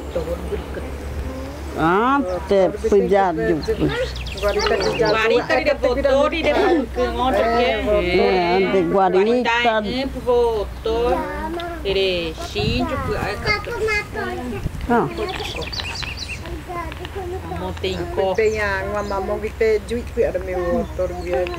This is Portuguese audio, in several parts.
Ah, até cuidado. Guarita de votor e de onde que De guarita. Votor, de xíndio, montei em cor. Tem uma mamão que tem juízo para meu autor.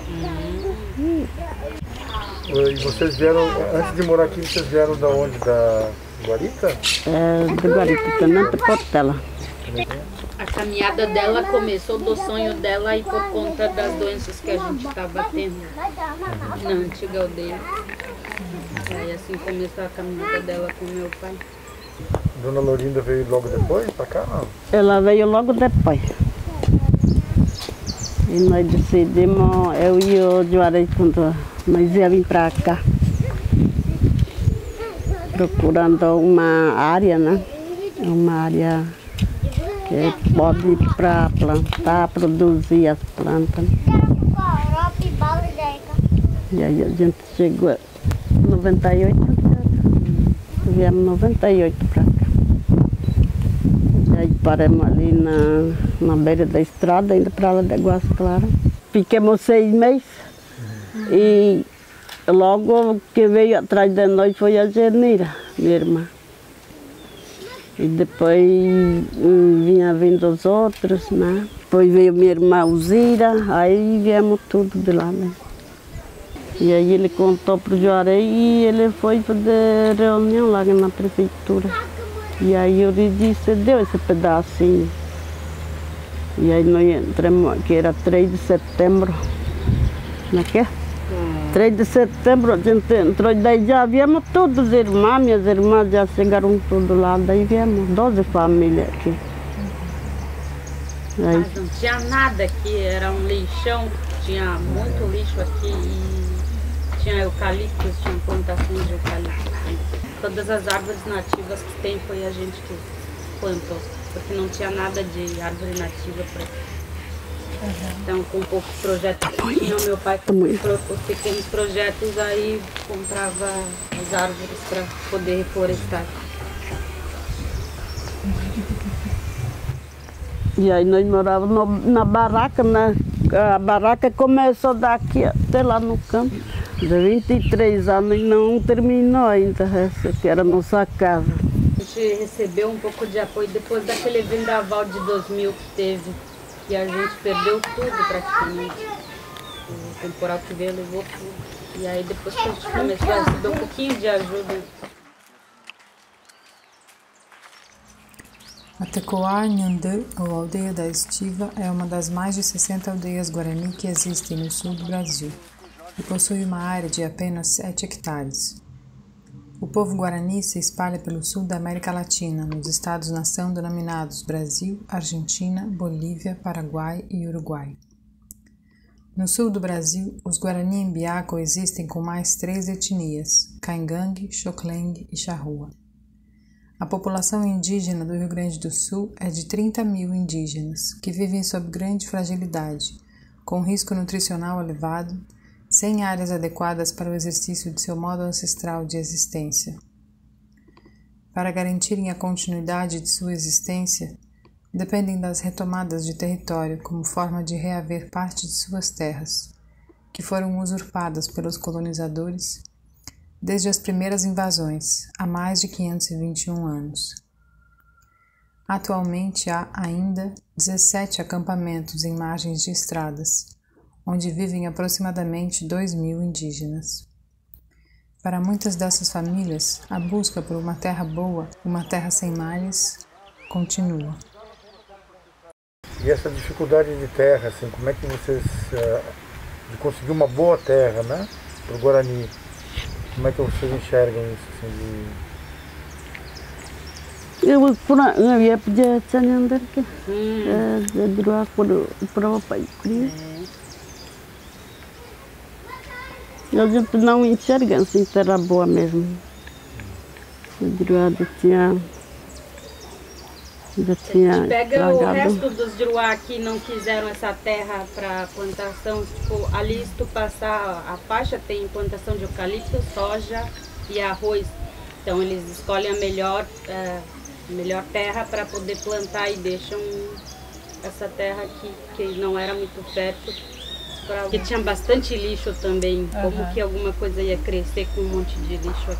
E vocês vieram, antes de morar aqui, vocês vieram da onde? Da Guarita? De Guarita, também de Portela. A caminhada dela começou do sonho dela e por conta das doenças que a gente estava tendo na antiga aldeia. Aí assim começou a caminhada dela com meu pai. Dona Lorinda veio logo depois para cá, não? Ela veio logo depois. E nós decidimos, eu e o Juarez, quando nós ia vir para cá, procurando uma área, né? Uma área que pode para plantar, produzir as plantas. E aí a gente chegou em 98, viemos em 98 para cá. E aí paramos ali na beira da estrada, indo para lá de Águas Claras. Ficamos 6 meses e logo que veio atrás de nós foi a Genira, minha irmã. E depois vinha vindo os outros, né? Depois veio minha irmã Uzira, aí viemos tudo de lá, né? E aí ele contou para o Juarez e ele foi fazer reunião lá na prefeitura. E aí eu lhe deu esse pedacinho. E aí nós entramos aqui, era 3 de setembro. Não é que é? 3 de setembro a gente entrou, daí já viemos todos os irmãos, minhas irmãs já chegaram todos lá, daí viemos 12 famílias aqui. Aí. Mas não tinha nada aqui, era um lixão, tinha muito lixo aqui e tinha eucaliptos, tinha plantações de eucaliptos. Todas as árvores nativas que tem foi a gente que plantou, porque não tinha nada de árvore nativa por aqui. Então, com poucos projetos que tinha, meu pai com os pequenos projetos, aí comprava as árvores para poder reflorestar. E aí nós morávamos na barraca, né? A barraca começou daqui até lá no campo. De 23 anos e não terminou ainda, essa que era a nossa casa. A gente recebeu um pouco de apoio depois daquele vendaval de 2000 que teve. E a gente perdeu tudo praticamente. O temporal que veio levou tudo. E aí depois que a gente começou a receber um pouquinho de ajuda. A Tecoá Nhandã, ou Aldeia da Estiva, é uma das mais de 60 aldeias guarani que existem no sul do Brasil e possui uma área de apenas 7 hectares. O povo guarani se espalha pelo sul da América Latina, nos estados-nação denominados Brasil, Argentina, Bolívia, Paraguai e Uruguai. No sul do Brasil, os Guarani Embiá coexistem com mais 3 etnias, Caingangue, Xoclengue e Charrua. A população indígena do Rio Grande do Sul é de 30 mil indígenas, que vivem sob grande fragilidade, com risco nutricional elevado, sem áreas adequadas para o exercício de seu modo ancestral de existência. Para garantirem a continuidade de sua existência, dependem das retomadas de território como forma de reaver parte de suas terras, que foram usurpadas pelos colonizadores desde as primeiras invasões, há mais de 521 anos. Atualmente há ainda 17 acampamentos em margens de estradas, onde vivem aproximadamente 2.000 indígenas. Para muitas dessas famílias, a busca por uma terra boa, uma terra sem males, continua. E essa dificuldade de terra, assim, como é que vocês, de conseguir uma boa terra, né, para o Guarani, como é que vocês enxergam isso, assim, Eu ia pedir a Nhandã que de doar para o pai. A gente não enxerga assim, terra boa mesmo. Já tinha pega tragado. O resto dos Juruá que não quiseram essa terra para plantação, tipo, ali se tu passar a faixa tem plantação de eucalipto, soja e arroz. Então eles escolhem a melhor melhor terra para poder plantar e deixam essa terra aqui, que não era muito fértil, porque tinha bastante lixo também. Como que alguma coisa ia crescer com um monte de lixo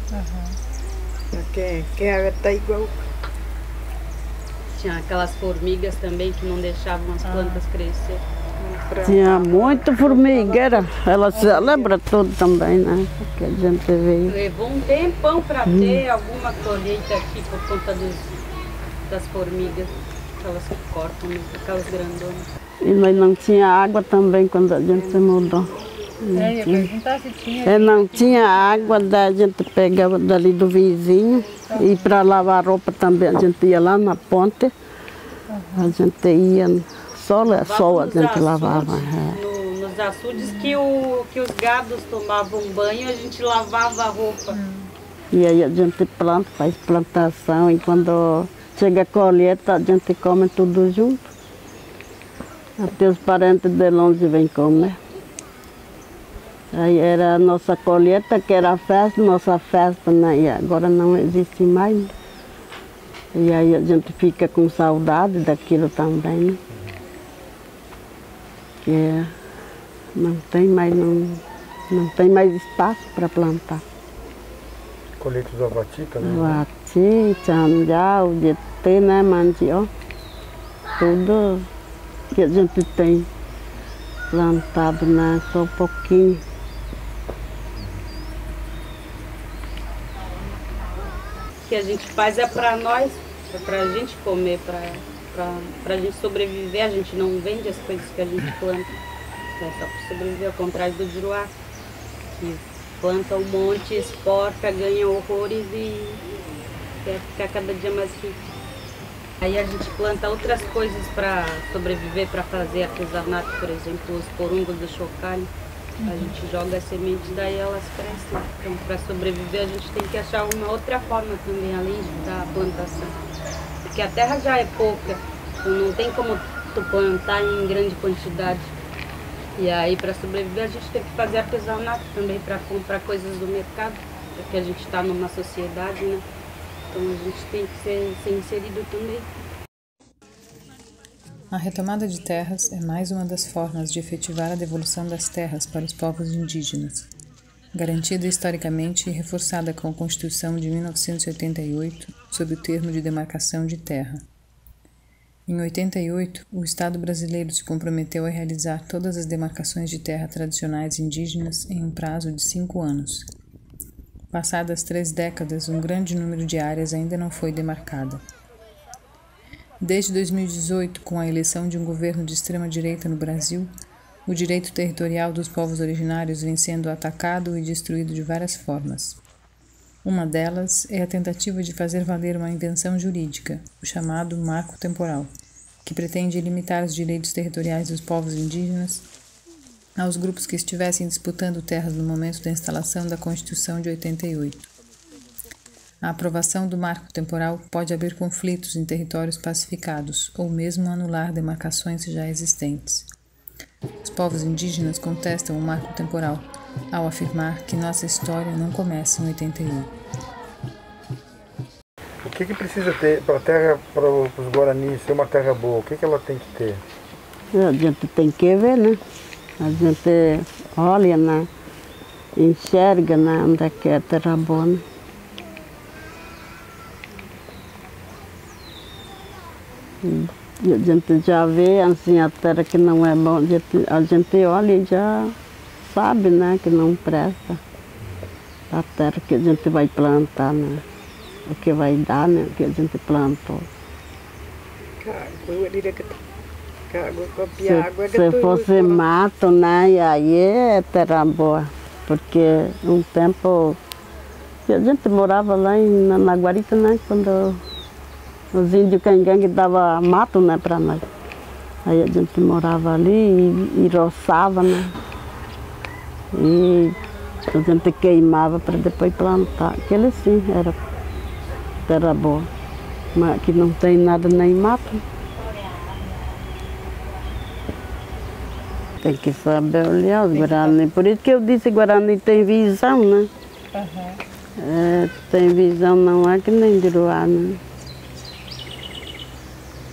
aqui? Que a água está igual. Tinha aquelas formigas também que não deixavam as plantas crescer. Tinha muita formigueira, ela se lembra tudo também, né? Que a gente veio. Levou um tempão para ter alguma colheita aqui por conta das formigas, aquelas que cortam, aquelas grandonas. E nós não tinha água também quando a gente se mudou. Ia perguntar se tinha. Não tinha água, daí a gente pegava dali do vizinho. E para lavar roupa também a gente ia lá na ponte. A gente ia, só a gente lavava. Nos açudes que os gados tomavam banho, a gente lavava a roupa. E aí a gente planta, faz plantação e quando chega a colheita a gente come tudo junto. Até os parentes de longe vêm comer. Aí era a nossa colheita, que era a festa, nossa festa, né? E agora não existe mais. E aí a gente fica com saudade daquilo também, né? Que não tem mais espaço para plantar. Colheita do abati também? O abati, tchanjau, jetê, né, mandioca, tudo que a gente tem plantado, né? Só um pouquinho. O que a gente faz é para nós, é para a gente comer, para a gente sobreviver. A gente não vende as coisas que a gente planta, é só para sobreviver, ao contrário do juruá, que planta um monte, exporta, ganha horrores e quer ficar cada dia mais rico. Aí a gente planta outras coisas para sobreviver, para fazer artesanato, por exemplo, os porungos do chocalho. A gente joga as sementes, daí elas crescem. Então, para sobreviver, a gente tem que achar uma outra forma também, além da plantação. Porque a terra já é pouca, então não tem como tu plantar em grande quantidade. E aí, para sobreviver, a gente tem que fazer artesanato também, para comprar coisas do mercado, porque a gente está numa sociedade, né? Então, a gente tem que ser inserido também. A retomada de terras é mais uma das formas de efetivar a devolução das terras para os povos indígenas, garantida historicamente e reforçada com a Constituição de 1988, sob o termo de demarcação de terra. Em 88, o Estado brasileiro se comprometeu a realizar todas as demarcações de terra tradicionais indígenas em um prazo de 5 anos. Passadas 3 décadas, um grande número de áreas ainda não foi demarcada. Desde 2018, com a eleição de um governo de extrema-direita no Brasil, o direito territorial dos povos originários vem sendo atacado e destruído de várias formas. Uma delas é a tentativa de fazer valer uma invenção jurídica, o chamado Marco Temporal, que pretende limitar os direitos territoriais dos povos indígenas aos grupos que estivessem disputando terras no momento da instalação da Constituição de 88. A aprovação do marco temporal pode abrir conflitos em territórios pacificados ou mesmo anular demarcações já existentes. Os povos indígenas contestam o marco temporal ao afirmar que nossa história não começa em 88. O que precisa ter para a terra, para os Guarani ser uma terra boa? O que ela tem que ter? A gente tem que ver, né? A gente olha, né? Enxerga, né? Onde é que é a terra boa, né? E a gente já vê assim a terra que não é bom, a gente olha e já sabe, né, que não presta. A terra que a gente vai plantar, né? O que vai dar, né? O que a gente plantou. Se fosse mato, né? E aí é terra boa. Porque um tempo a gente morava lá na Guarita, né? Quando os índios cangangue davam mato, né, para nós. Aí a gente morava ali e roçava, né? E a gente queimava para depois plantar. Aquele sim era terra boa. Mas aqui não tem nada nem mato. Tem que saber olhar os Guarani. Por isso que eu disse que Guarani tem visão, né? Tem visão, não é que nem Juruá, né?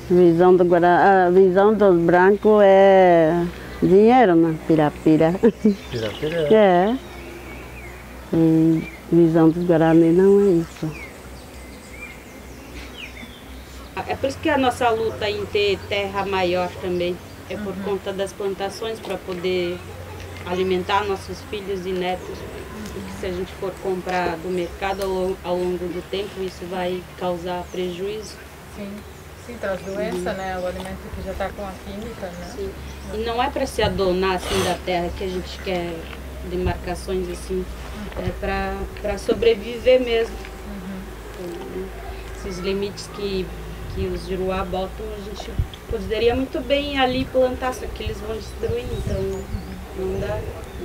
A visão dos brancos é dinheiro, né? Pirapira. Pirapira é. É. E visão dos Guarani não é isso. É por isso que a nossa luta em ter terra maior também é por conta das plantações, para poder alimentar nossos filhos e netos. Porque se a gente for comprar do mercado ao longo do tempo, isso vai causar prejuízo. Sim, traz doença, né? O alimento que já está com a química, né? Sim. E não é para se adonar assim da terra que a gente quer demarcações assim, é para sobreviver mesmo. Esses limites que os Juruá botam, a gente poderia muito bem ali plantar, só que eles vão destruir, então não dá.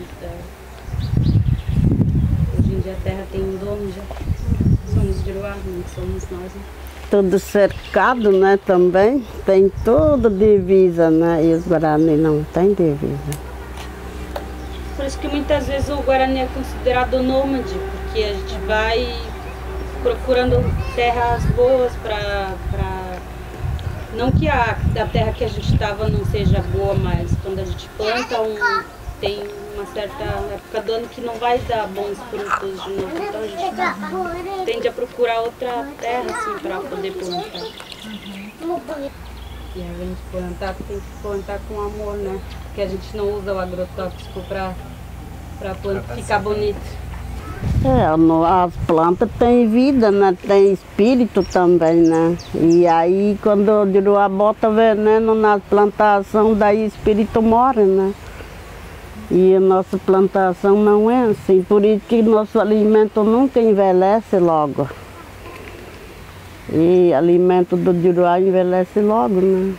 Hoje em dia a terra tem um dono já. Somos Juruá, não somos nós. Né? Tudo cercado, né, também. Tem tudo divisa, né? E os Guarani não tem divisa. Por isso que muitas vezes o Guarani é considerado nômade, porque a gente vai procurando terras boas para... Não que a terra que a gente estava não seja boa, mas quando a gente planta, tem uma certa época do ano que não vai dar bons frutos de novo. Então a gente tende a procurar outra terra assim, para poder plantar. E a gente plantar tem que plantar com amor, né? Porque a gente não usa o agrotóxico para ficar bonito. As plantas têm vida, né? Tem espírito também, né? E aí quando o Juruá bota veneno na plantação, daí o espírito morre, né? E a nossa plantação não é assim, por isso que nosso alimento nunca envelhece logo. E o alimento do Juruá envelhece logo, né?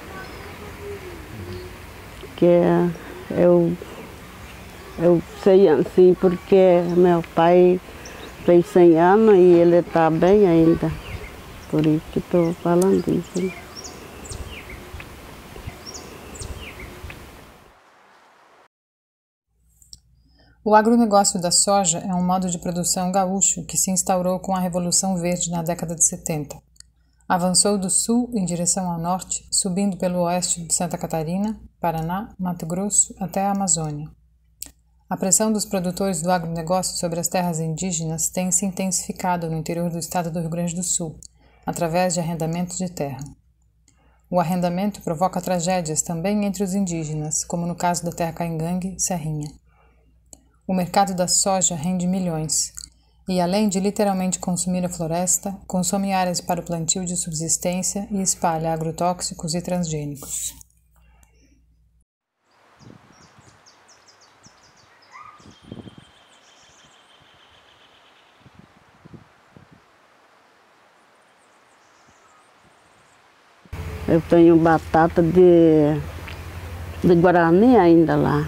Que eu sei assim porque meu pai fez 100 anos e ele está bem ainda. Por isso que estou falando isso. Né? O agronegócio da soja é um modo de produção gaúcho que se instaurou com a Revolução Verde na década de 70. Avançou do sul em direção ao norte, subindo pelo oeste de Santa Catarina, Paraná, Mato Grosso até a Amazônia. A pressão dos produtores do agronegócio sobre as terras indígenas tem se intensificado no interior do estado do Rio Grande do Sul, através de arrendamento de terra. O arrendamento provoca tragédias também entre os indígenas, como no caso da terra Caingangue, Serrinha. O mercado da soja rende milhões e, além de literalmente consumir a floresta, consome áreas para o plantio de subsistência e espalha agrotóxicos e transgênicos. Eu tenho batata de Guarani ainda lá.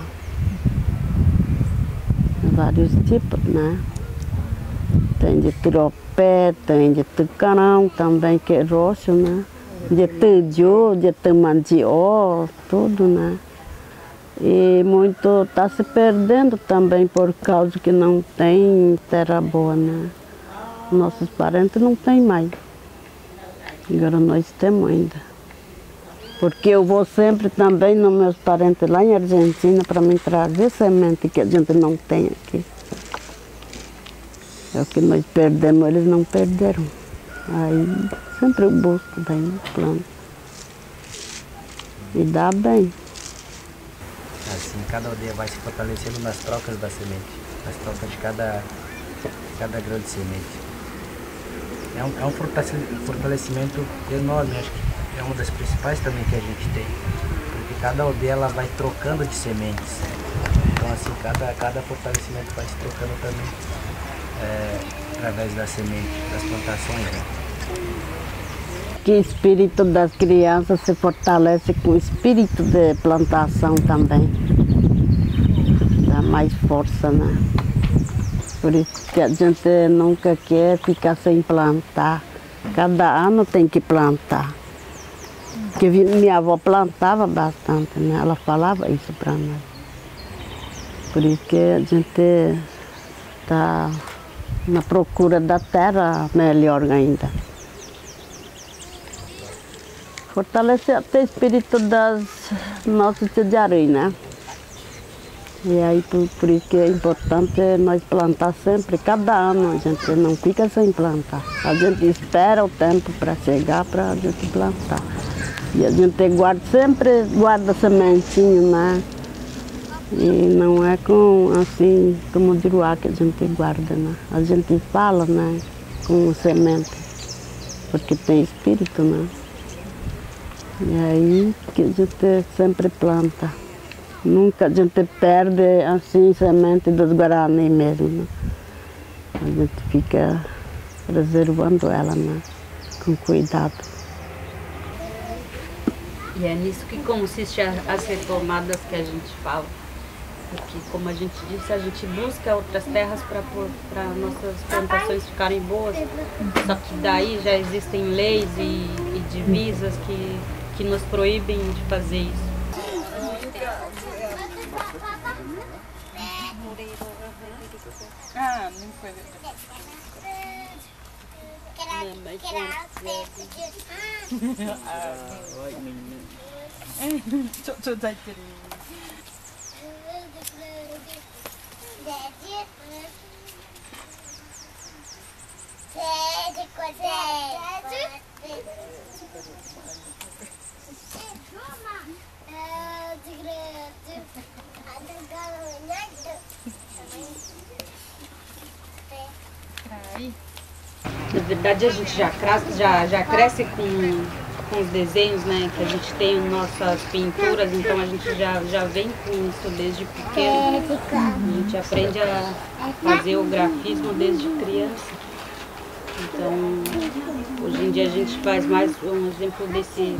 Vários tipos, né? Tem de turopé, tem de tucarão também, que é roxo, né? De tuju, de tamandió, tudo, né? E muito está se perdendo também por causa que não tem terra boa, né? Nossos parentes não têm mais. Agora nós temos ainda. Porque eu vou sempre também nos meus parentes lá em Argentina para me trazer semente que a gente não tem aqui. É o que nós perdemos, eles não perderam. Aí sempre eu busco daí no plano. E dá bem. Assim, cada aldeia vai se fortalecendo nas trocas da semente, nas trocas de cada grão de semente. É um fortalecimento enorme, acho que é uma das principais também que a gente tem, porque cada aldeia ela vai trocando de sementes, então assim, cada fortalecimento vai se trocando também através da semente, das plantações, né? Que o espírito das crianças se fortalece com o espírito de plantação também, dá mais força, né? Por isso que a gente nunca quer ficar sem plantar, cada ano tem que plantar. Porque minha avó plantava bastante, né? Ela falava isso para nós. Por isso que a gente está na procura da terra melhor ainda. fortalecer até o espírito das nossas Tediari, né? E aí por isso que é importante nós plantar sempre, cada ano a gente não fica sem plantar. A gente espera o tempo para chegar para a gente plantar. E a gente sempre guarda sementinho, né? E não é com assim como o Juruá que a gente guarda, né? A gente fala, né? Com semente, porque tem espírito, né? E aí que a gente sempre planta. Nunca a gente perde assim semente dos Guarani mesmo, né? A gente fica preservando ela, né? Com cuidado. E é nisso que consiste as retomadas que a gente fala. Porque, como a gente disse, a gente busca outras terras para nossas plantações ficarem boas. Só que daí já existem leis e divisas que nos proíbem de fazer isso. Ah, não foi. Na verdade, a gente já cresce com os desenhos, né, que a gente tem em nossas pinturas, então a gente já vem com isso desde pequeno. A gente aprende a fazer o grafismo desde criança. Então, hoje em dia a gente faz mais um exemplo desse...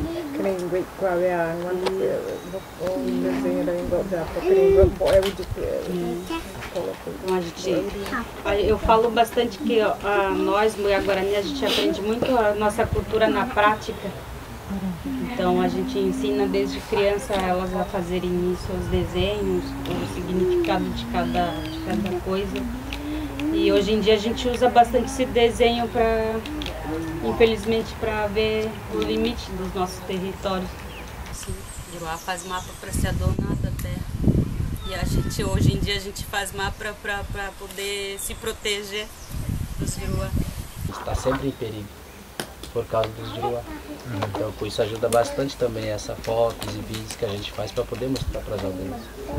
Então, eu falo bastante que nós, Mulher Guarani, a gente aprende muito a nossa cultura na prática. Então a gente ensina desde criança elas a fazerem isso, os desenhos, o significado de cada coisa. E hoje em dia a gente usa bastante esse desenho para, infelizmente, para ver o limite dos nossos territórios. Juruá faz mapa para se adonar da terra. E a gente, hoje em dia, a gente faz mapa para poder se proteger dos Juruá. Está sempre em perigo por causa dos Juruá. Então, por isso ajuda bastante também essa fotos e vídeos que a gente faz para poder mostrar para as aldeias.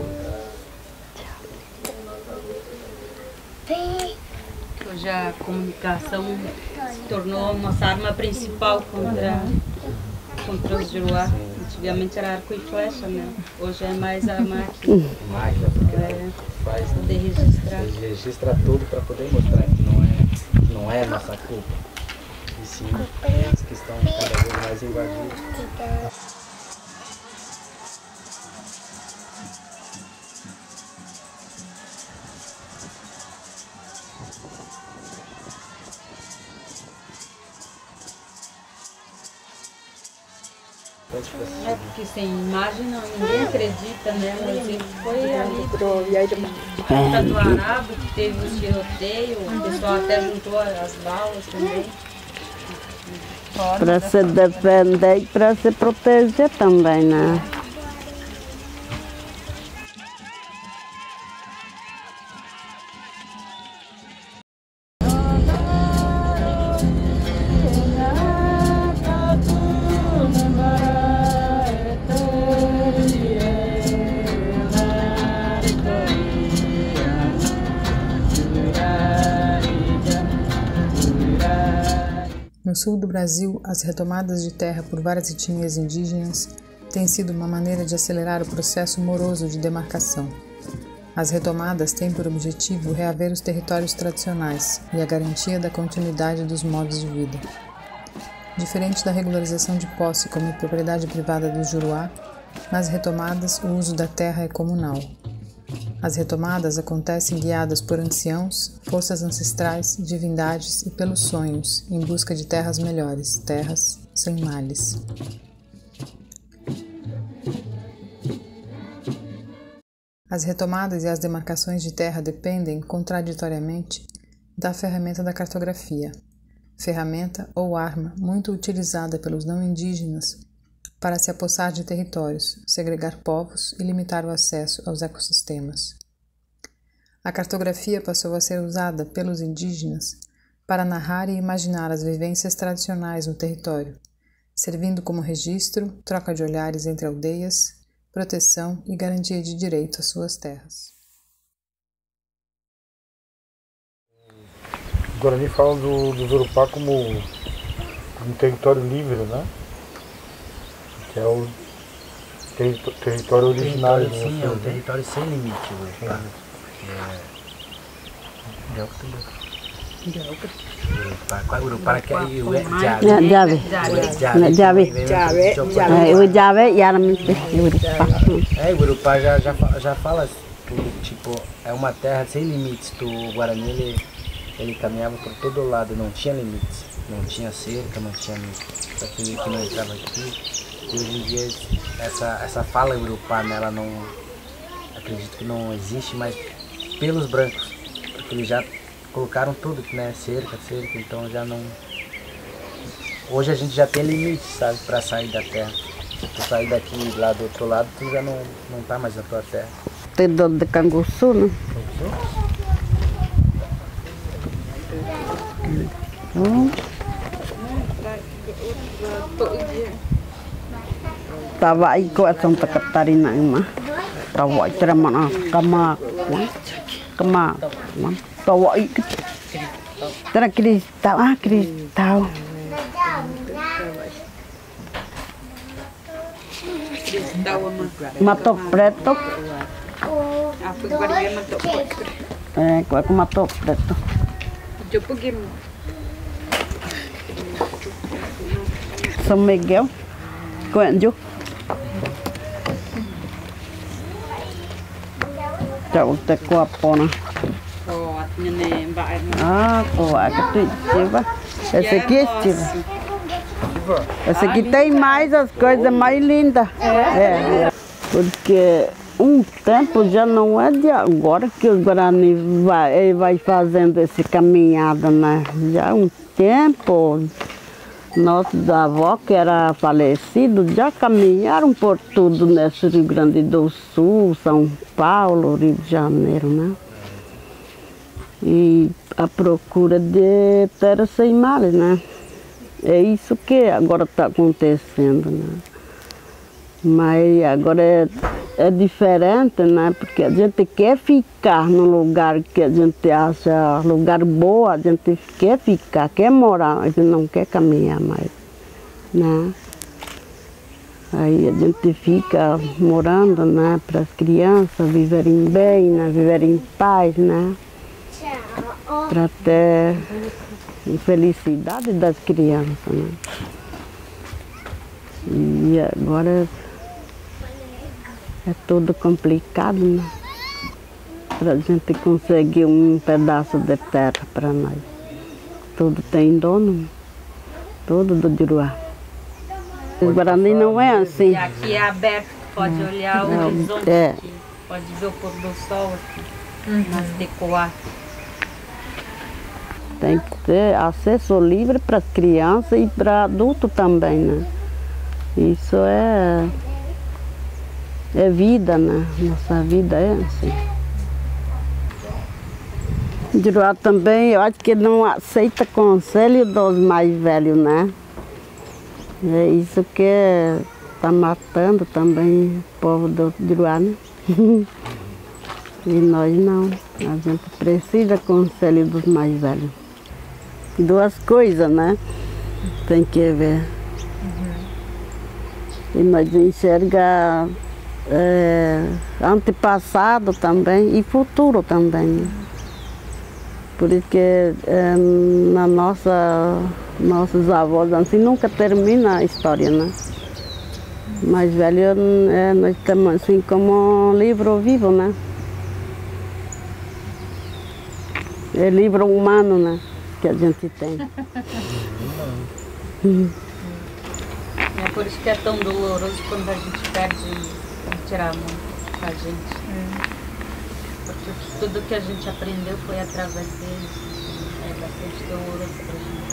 Hoje a comunicação se tornou a nossa arma principal contra os Juruá. Antigamente era arco e flecha, né? Hoje é mais a máquina. Máquina, porque faz poder registrar. A gente registra tudo para poder mostrar que não é nossa culpa. E sim, eles que estão cada vez mais invadidos. É porque sem imagem ninguém acredita, né? Mas ele foi ali de Ponta do Arabo que teve o tiroteio, o pessoal até juntou as balas também. Para se defender e para se proteger também, né? No sul do Brasil, as retomadas de terra por várias etnias indígenas têm sido uma maneira de acelerar o processo moroso de demarcação. As retomadas têm por objetivo reaver os territórios tradicionais e a garantia da continuidade dos modos de vida. Diferente da regularização de posse como propriedade privada do Juruá, nas retomadas o uso da terra é comunal. As retomadas acontecem guiadas por anciãos, forças ancestrais, divindades e pelos sonhos, em busca de terras melhores, terras sem males. As retomadas e as demarcações de terra dependem, contraditoriamente, da ferramenta da cartografia, ferramenta ou arma muito utilizada pelos não indígenas para se apossar de territórios, segregar povos e limitar o acesso aos ecossistemas. A cartografia passou a ser usada pelos indígenas para narrar e imaginar as vivências tradicionais no território, servindo como registro, troca de olhares entre aldeias, proteção e garantia de direito às suas terras. O Guarani fala do Urupá como um território livre, né? Que é o território originário. Sim, é um território sem limite, o Urupá. Urupá que é o Urupá já fala tipo, é uma terra sem limites. O Guarani ele caminhava por todo lado, não tinha limites, não tinha cerca, não tinha só que não entrava aqui. E hoje em dia essa fala Urupá, né, ela não, acredito que não existe mais pelos brancos, porque eles já colocaram tudo, né, cerca, então já não... Hoje a gente já tem limites, sabe, para sair da terra. Tu sair daqui lá do outro lado, tu já não tá mais na tua terra. Tem dono de Canguçu, né? Tava aí com a Santa Catarina, irmã. Tava aí tremando, cama, tava aí. Era cristal, cristal. Mato preto. É, com mato preto. São Miguel, Coenjo. Chậu tê qua pona. A capitiva. Esse aqui é estiva. Esse aqui tem mais as coisas mais lindas. É. Porque um tempo já não é de agora que os Guarani vai fazendo essa caminhada, né? Já um tempo. Nossos avós, que eram falecidos, já caminharam por tudo nesse Rio Grande do Sul, São Paulo, Rio de Janeiro, né? E a procura de terra sem males, né? É isso que agora está acontecendo, né? Mas agora é diferente, né? Porque a gente quer ficar no lugar que a gente acha lugar bom, a gente quer ficar, quer morar, a gente não quer caminhar mais, né? Aí a gente fica morando, né? Para as crianças viverem bem, né? Viverem em paz, né? Para ter a felicidade das crianças, né? E agora é tudo complicado, né? Para a gente conseguir um pedaço de terra para nós. Tudo tem dono, tudo do Juruá. O Guarani não é assim. E aqui é aberto, pode olhar o horizonte aqui, pode ver o pôr do sol aqui, nas decoar. Tem que ter acesso livre para as crianças e para adultos também, né? Isso é vida, né? Nossa vida é assim. Juruá também, eu acho que não aceita conselho dos mais velhos, né? É isso que está matando também o povo do Juruá, né? E nós não, a gente precisa conselho dos mais velhos. Duas coisas, né? Tem que ver. E nós enxerga antepassado também e futuro também, né? Porque na nossos avós assim nunca termina a história, né? Mais velho nós temos assim como um livro vivo, né? É livro humano, né? Que a gente tem. É por isso que é tão doloroso quando a gente perde e tirar a mão da gente. Porque tudo que a gente aprendeu foi através deles. É bastante doloroso pra gente.